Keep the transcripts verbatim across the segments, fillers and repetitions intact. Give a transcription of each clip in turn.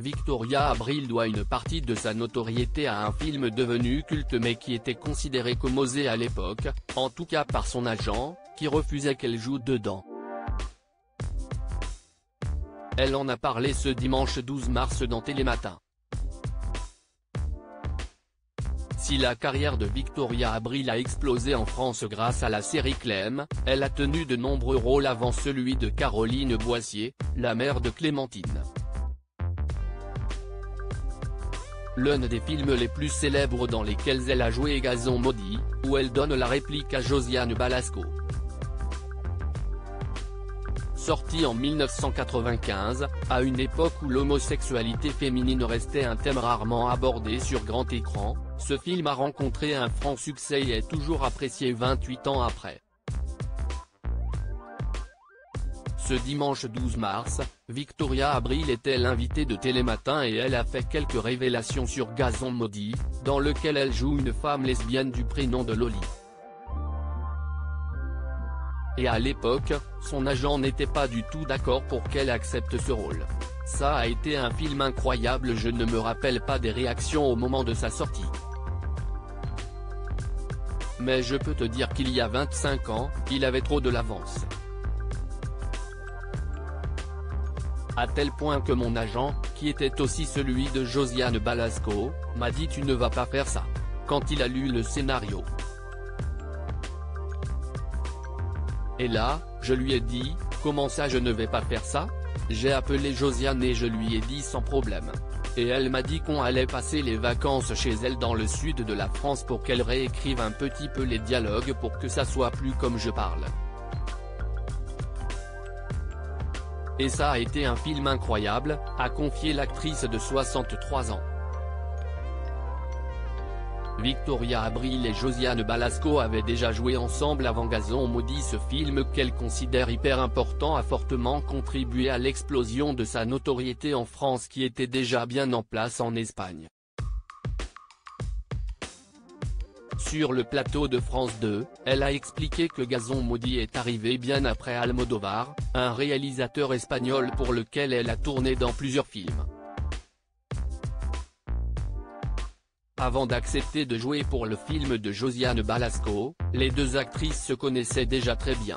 Victoria Abril doit une partie de sa notoriété à un film devenu culte mais qui était considéré comme osé à l'époque, en tout cas par son agent, qui refusait qu'elle joue dedans. Elle en a parlé ce dimanche douze mars dans Télématin. Si la carrière de Victoria Abril a explosé en France grâce à la série Clem, elle a tenu de nombreux rôles avant celui de Caroline Boissier, la mère de Clémentine. L'un des films les plus célèbres dans lesquels elle a joué est Gazon maudit, où elle donne la réplique à Josiane Balasco. Sorti en mille neuf cent quatre-vingt-quinze, à une époque où l'homosexualité féminine restait un thème rarement abordé sur grand écran, ce film a rencontré un franc succès et est toujours apprécié vingt-huit ans après. Ce dimanche douze mars, Victoria Abril était l'invitée de Télématin et elle a fait quelques révélations sur Gazon maudit, dans lequel elle joue une femme lesbienne du prénom de Loli. Et à l'époque, son agent n'était pas du tout d'accord pour qu'elle accepte ce rôle. Ça a été un film incroyable, je ne me rappelle pas des réactions au moment de sa sortie. Mais je peux te dire qu'il y a vingt-cinq ans, il avait trop de l'avance. À tel point que mon agent, qui était aussi celui de Josiane Balasco, m'a dit tu ne vas pas faire ça. Quand il a lu le scénario. Et là, je lui ai dit, comment ça je ne vais pas faire ça? J'ai appelé Josiane et je lui ai dit sans problème. Et elle m'a dit qu'on allait passer les vacances chez elle dans le sud de la France pour qu'elle réécrive un petit peu les dialogues pour que ça soit plus comme je parle. Et ça a été un film incroyable, a confié l'actrice de soixante-trois ans. Victoria Abril et Josiane Balasco avaient déjà joué ensemble avant Gazon maudit. Ce film qu'elle considère hyper important a fortement contribué à l'explosion de sa notoriété en France qui était déjà bien en place en Espagne. Sur le plateau de France deux, elle a expliqué que Gazon maudit est arrivé bien après Almodovar, un réalisateur espagnol pour lequel elle a tourné dans plusieurs films. Avant d'accepter de jouer pour le film de Josiane Balasco, les deux actrices se connaissaient déjà très bien.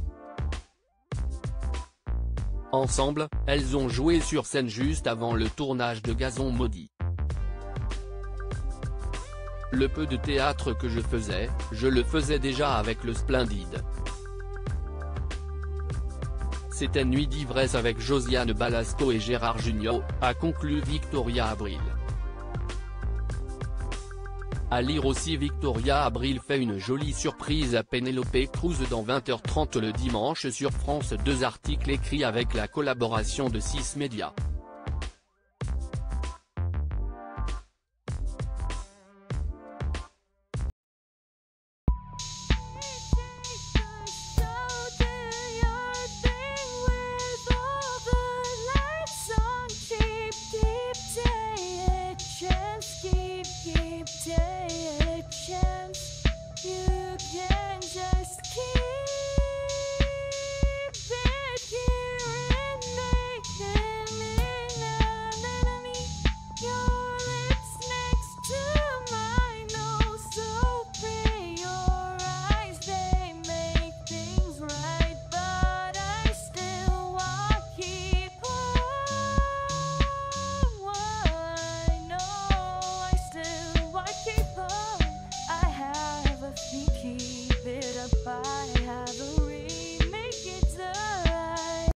Ensemble, elles ont joué sur scène juste avant le tournage de Gazon maudit. Le peu de théâtre que je faisais, je le faisais déjà avec le Splendide. C'était Nuit d'ivresse avec Josiane Balasco et Gérard Jugnot, a conclu Victoria Abril. À lire aussi, Victoria Abril fait une jolie surprise à Penélope Cruz dans vingt heures trente le dimanche sur France deux, article écrit avec la collaboration de Six Médias.